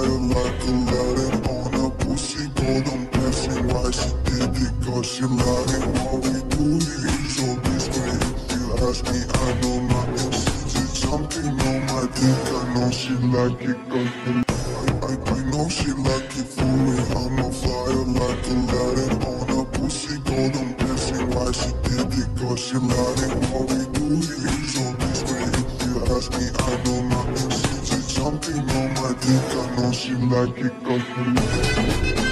fire like Aladdin on a pussy golden passing. Why she did it? Cause she lying. What we do is so discreet. If you ask me, I know nothing. She just jumping on my dick. I know she like it cause I know she like it for me. I'm a fire like Aladdin on a pussy golden passing. Why she did it? Cause she lying. What we do is so discreet. If you ask me, I know nothing. She just jumping on my dick. I know she like it cause